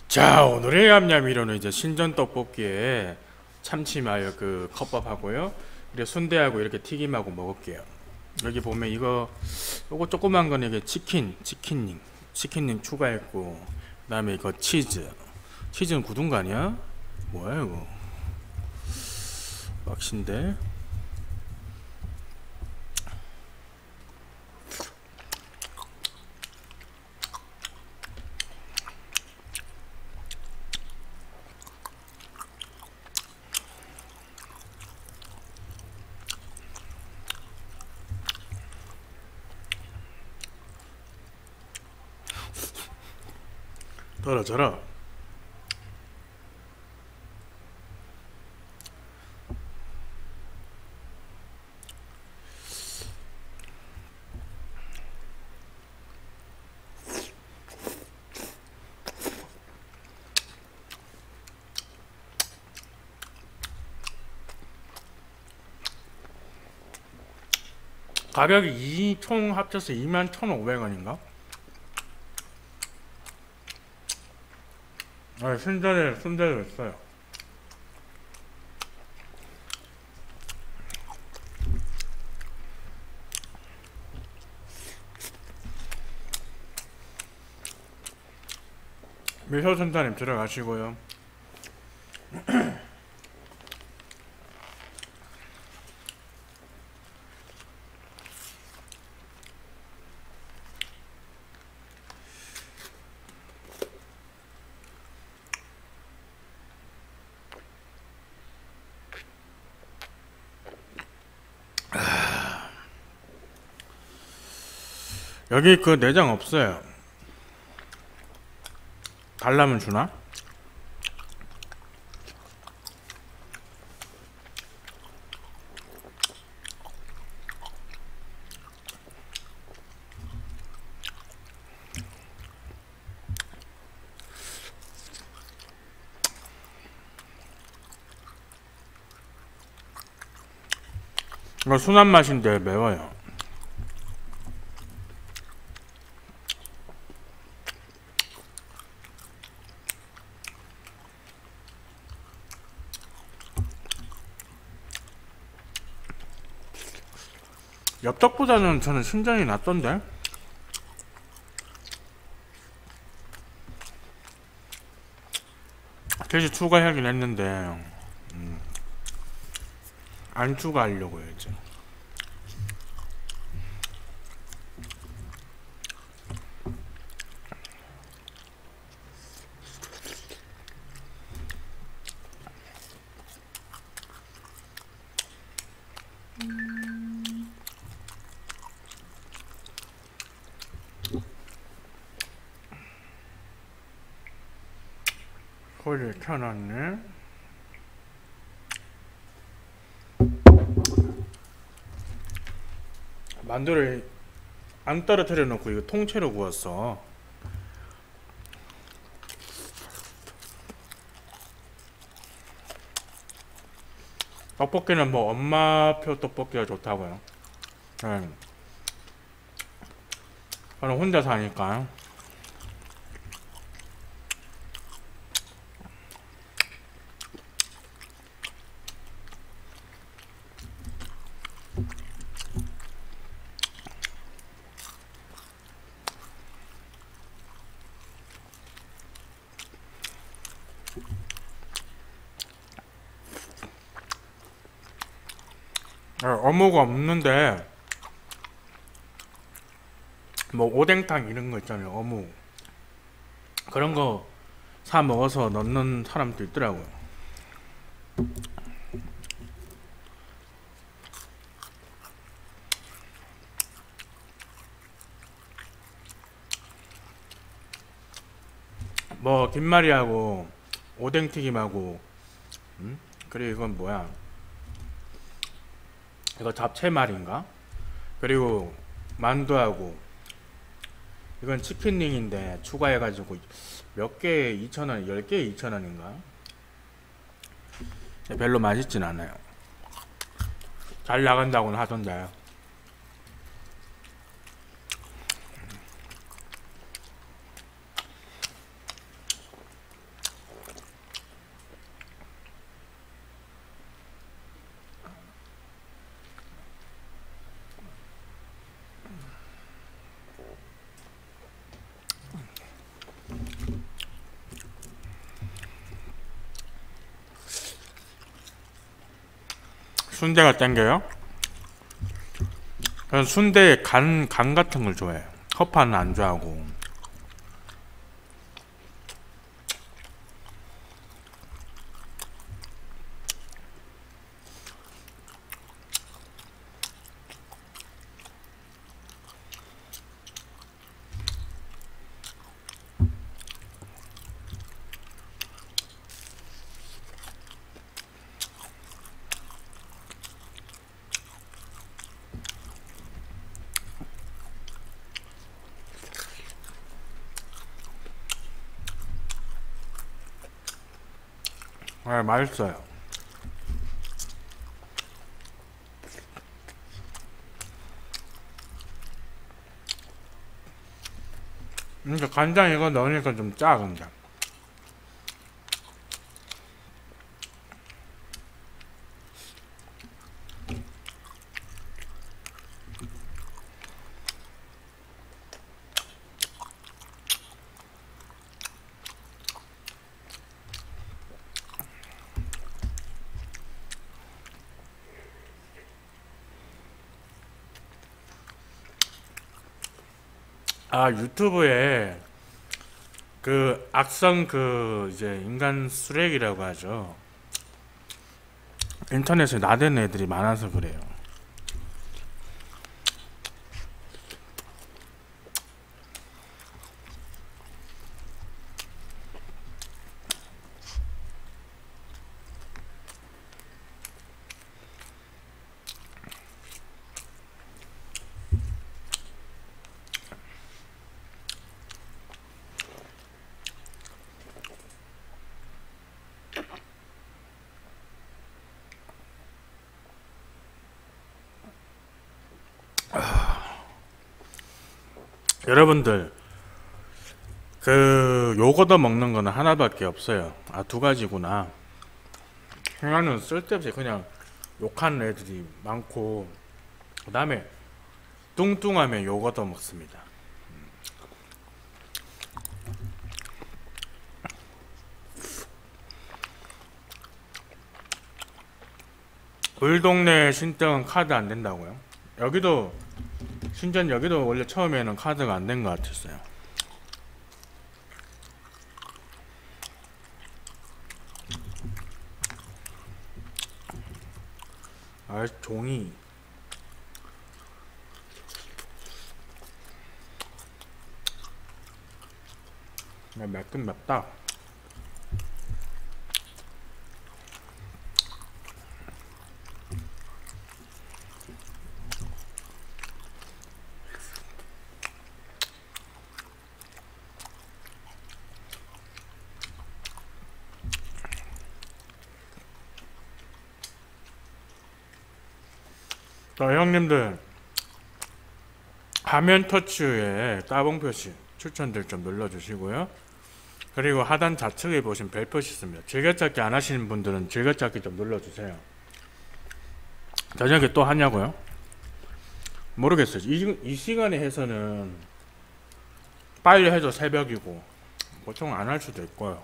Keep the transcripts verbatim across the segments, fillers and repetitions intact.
자, 오늘의 얌얌이로는 이제 신전 떡볶이에 참치 마요 그 컵밥하고요. 그리고 순대하고 이렇게 튀김하고 먹을게요. 여기 보면 이거 요거 조그만 거는 이게 치킨, 치킨닝, 치킨닝 추가했고, 그다음에 이거 치즈, 치즈는 굳은 거 아니야? 뭐야 이거? 빡신데. 떨어져라. 가격이 이 총 합쳐서 이만 천오백 원인가? 아, 순전에 순대도 있어요. 미소 순자님 들어가시고요. 여기 그 내장 없어요. 달라면 주나? 이거 순한 맛인데 매워요. 엽떡보다는 저는 신전이 낫던데. 계속 추가하긴 했는데 음, 안 추가하려고요 이제. 소리를 켜놨네. 만두를 안 떨어뜨려 놓고 이거 통째로 구웠어. 떡볶이는 뭐 엄마표 떡볶이가 좋다고요. 네. 저는 혼자 사니까. 네, 어묵가 없는데 뭐 오뎅탕 이런 거 있잖아요. 어묵 그런 거 사 먹어서 넣는 사람도 있더라고요. 뭐 김말이하고 오뎅튀김하고 음? 그리고 이건 뭐야, 이거 잡채말인가? 그리고 만두하고 이건 치킨링인데 추가해가지고 몇 개에 이천 원, 열 개에 이천 원인가? 별로 맛있진 않아요. 잘 나간다고는 하던데. 순대가 땡겨요? 저는 순대에 간, 간 같은 걸 좋아해요. 허파는 안 좋아하고. 네, 맛있어요. 근데 간장 이거 넣으니까 좀 짜, 근데. 아, 유튜브에 그 악성 그 이제 인간 쓰레기라고 하죠. 인터넷에 나대는 애들이 많아서 그래요. 여러분들 그 요거더 먹는 거는 하나밖에 없어요. 아, 두 가지구나. 하나는 쓸데없이 그냥 욕하는 애들이 많고, 그 다음에 뚱뚱하면 요거더 먹습니다. 우리 동네 신땡은 카드 안 된다고요? 여기도 신전 여기도 원래 처음에는 카드가 안 된 것 같았어요. 아, 종이. 맵긴 맵다. 자, 형님들 화면 터치에 따봉 표시 추천들 좀 눌러주시고요. 그리고 하단 좌측에 보신 벨 표시 있습니다. 즐겨찾기 안 하시는 분들은 즐겨찾기 좀 눌러주세요. 저녁에 또 하냐고요? 모르겠어요. 이, 이 시간에 해서는 빨리 해도 새벽이고 보통 안 할 수도 있고요.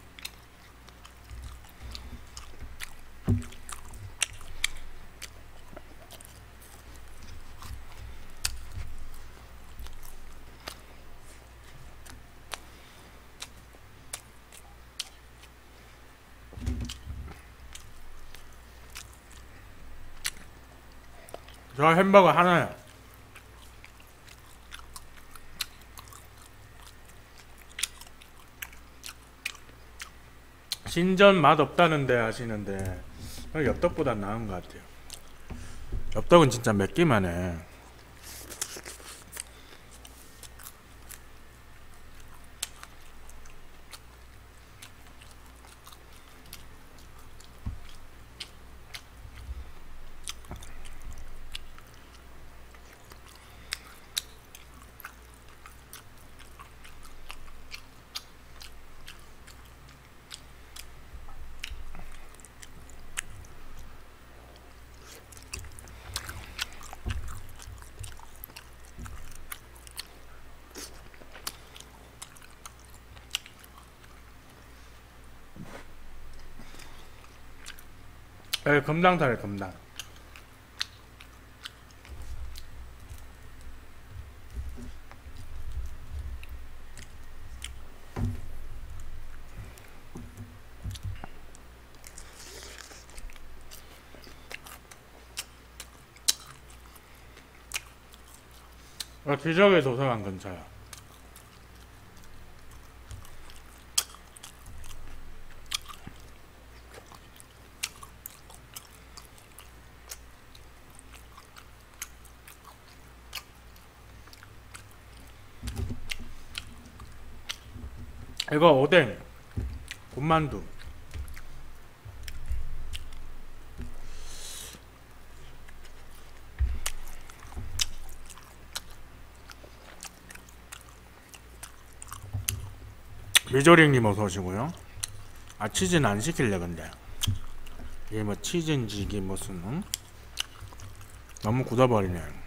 저 햄버거 하나요. 신전 맛 없다는데 하시는데 엽떡보다 나은 것 같아요. 엽떡은 진짜 맵기만 해. 네, 금당 타래 금당. 아, 기적의 도서관 근처야. 이거 오뎅, 군만두. 미조링님 어서 오시고요. 아, 치즈는 안 시킬래 근데 이게 뭐 치즈인지 이게 무슨 응? 너무 굳어버리네.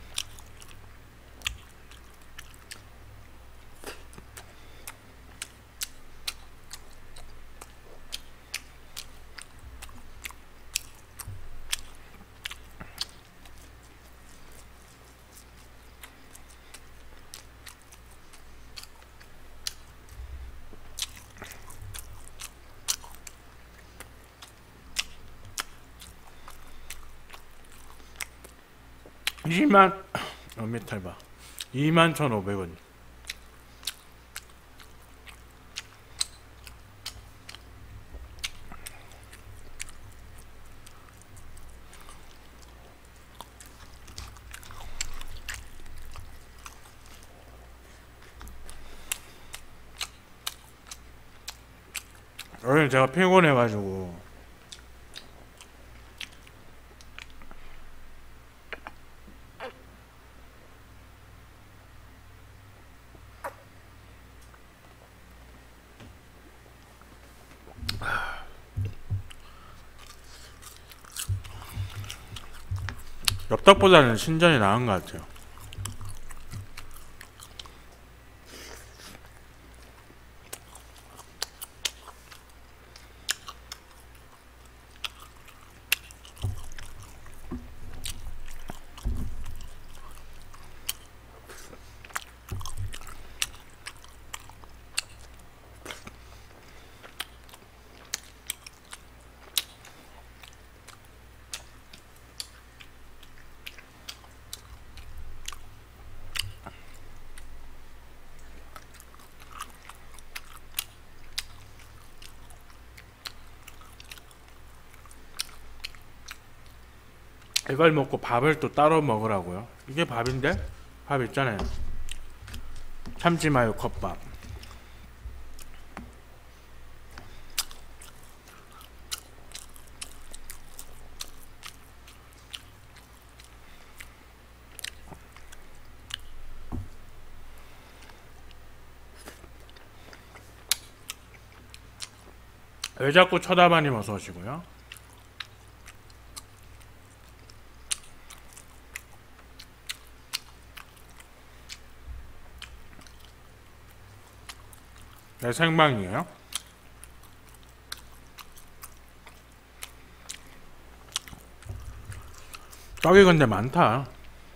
이만 어 메탈 봐. 이만 천오백 원. 오늘 제가 피곤해가지고 엽떡보다는 신전이 나은 것 같아요. 이걸 먹고 밥을 또 따로 먹으라고요? 이게 밥인데? 밥 있잖아요. 참치마요 컵밥. 왜 자꾸 쳐다봐님 어서 오시고요. 네, 생방이에요. 떡이 근데 많다.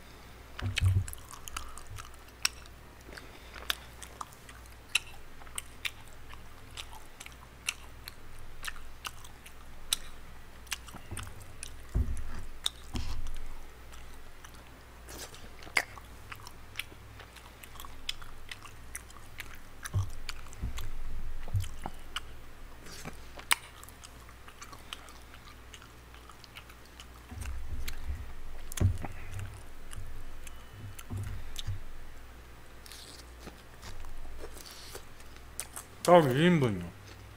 떡 일 인분요.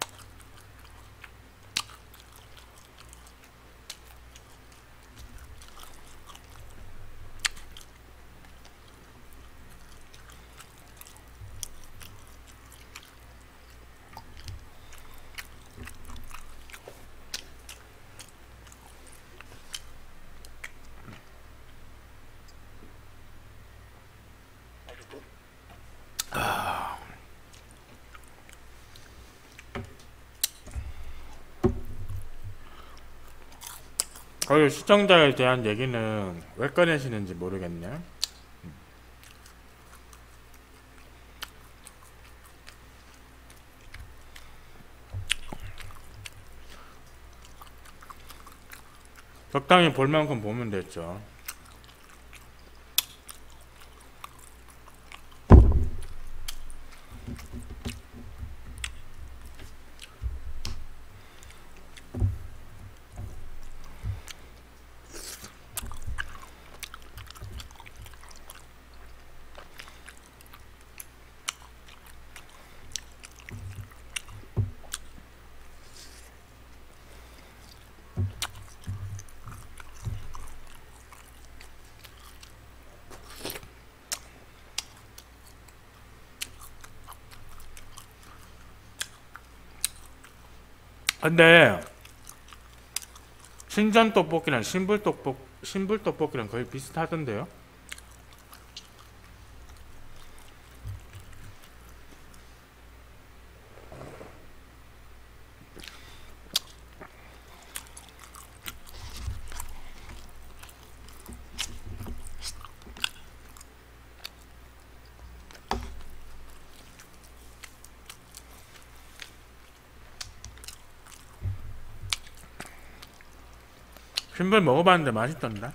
거기 시청자에 대한 얘기는 왜 꺼내시는지 모르겠네. 적당히 볼 만큼 보면 됐죠. 근데 신전 떡볶이랑 신불 떡볶 신불 떡볶이랑 거의 비슷하던데요. 신불 먹어봤는데 맛있던데.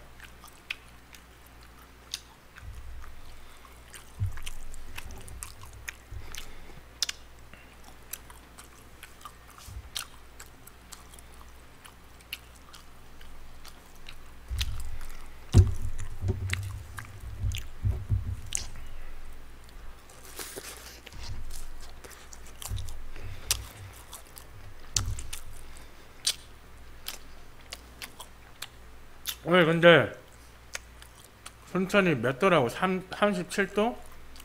오늘 근데 순천이 몇 도라고? 삼, 삼십칠 도?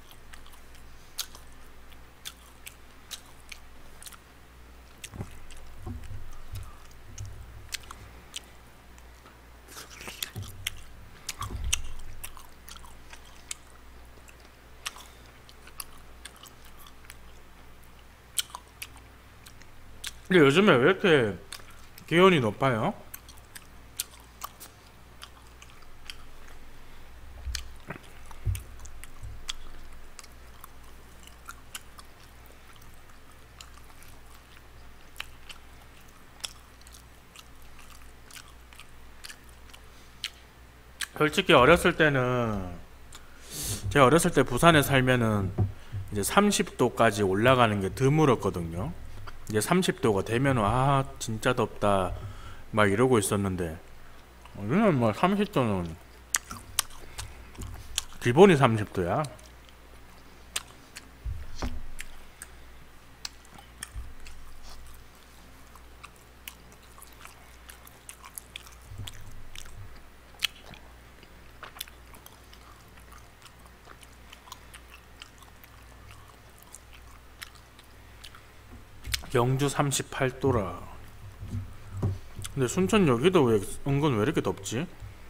근데 요즘에 왜 이렇게 기온이 높아요? 솔직히 어렸을 때는 제가 어렸을 때 부산에 살면은 이제 삼십 도까지 올라가는 게 드물었거든요. 이제 삼십 도가 되면 아 진짜 덥다 막 이러고 있었는데 우리는 뭐 삼십 도는 기본이 삼십 도야. 영주 삼십팔 도라. 근데 순천 여기도 왜 은근 왜 이렇게 덥지?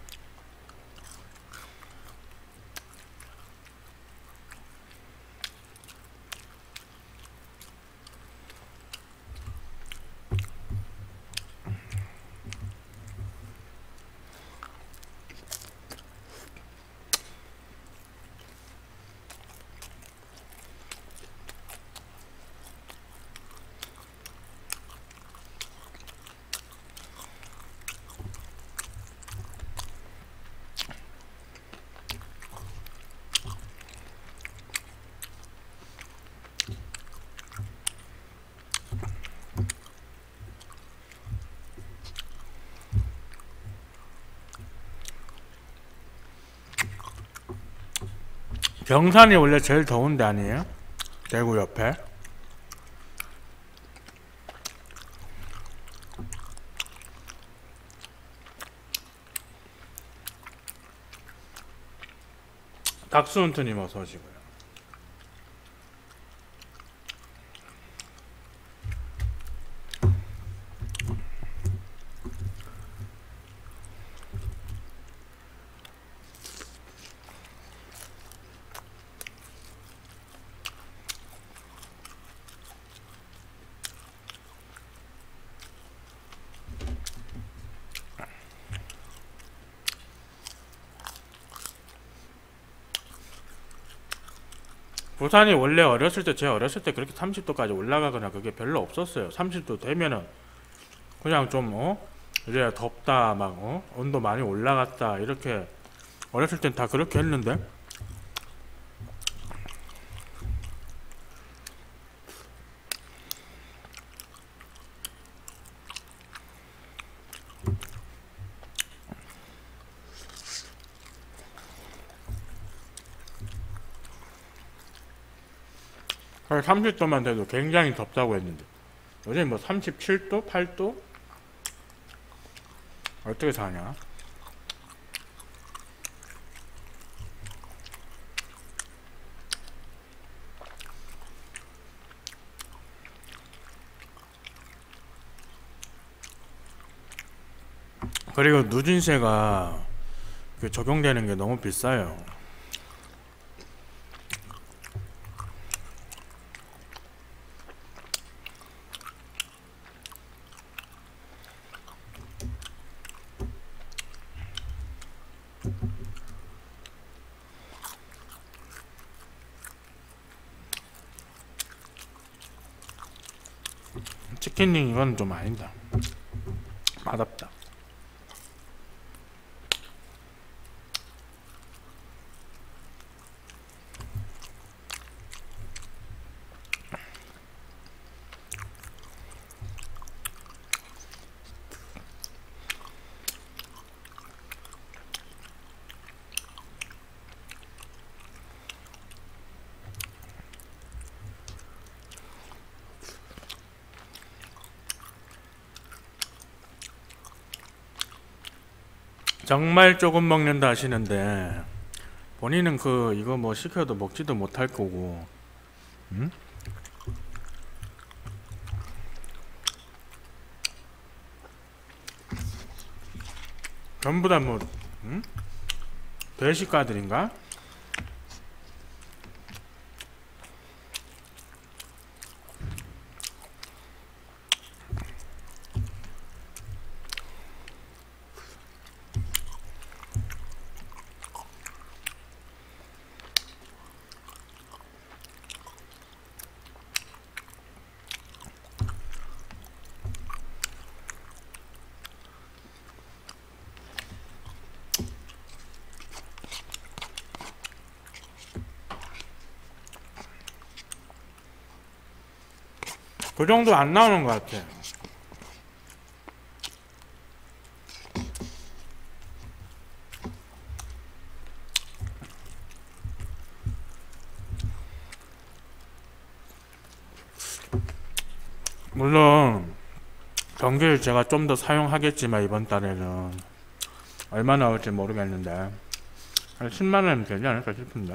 경산이 원래 제일 더운 데 아니에요? 대구 옆에. 닥스훈트님 어서 오시고요. 부산이 원래 어렸을 때, 제 어렸을 때 그렇게 삼십 도까지 올라가거나 그게 별로 없었어요. 삼십 도 되면은 그냥 좀, 어? 이제 덥다, 막, 어? 온도 많이 올라갔다, 이렇게 어렸을 땐 다 그렇게 했는데? 삼십 도만 돼도 굉장히 덥다고 했는데 요즘 뭐 삼십칠 도, 팔 도? 어떻게 사냐? 그리고 누진세가 그 적용되는 게 너무 비싸요. 치킨링 이건 좀 아니다. 맛없다. 정말 조금 먹는다 하시는데 본인은 그 이거 뭐 시켜도 먹지도 못할 거고, 응? 전부 다 뭐, 응? 대식가들인가? 그 정도 안 나오는 것 같아. 물론 전기를 제가 좀 더 사용하겠지만 이번 달에는 얼마 나올지 모르겠는데 한 십만 원이면 되지 않을까 싶은데.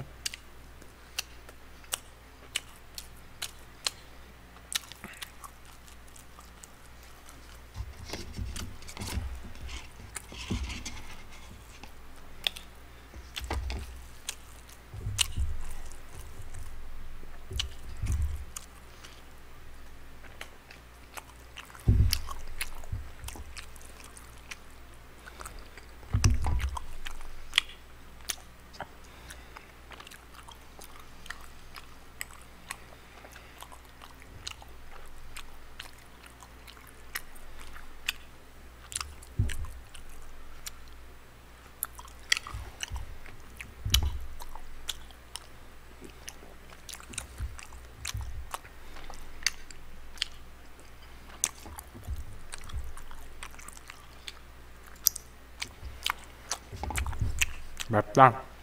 맵다.